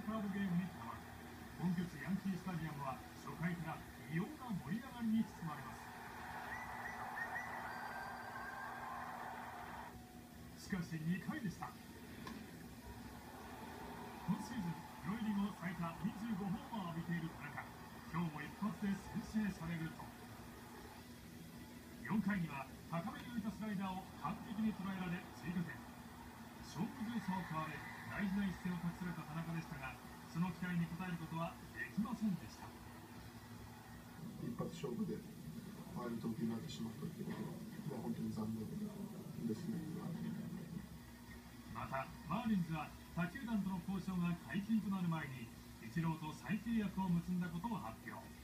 カードゲームに変わる。本拠地ヤンキースタジアムは初回から異様な盛り上がりに包まれます。しかし2回でした。今シーズンプロ入り後最多25ホーマーを浴びている田中、今日も一発で先制されると、4回には高めに浮いたスライダーを完璧に捉えられ追加点。勝負強さを買われ大事な一戦を託された田中でしたが、その期待に応えることはできませんでした。 一発勝負でああいう投球になってしまったということは、本当に残念ですね。 またマーリンズは他球団との交渉が解禁となる前にイチローと再契約を結んだことを発表。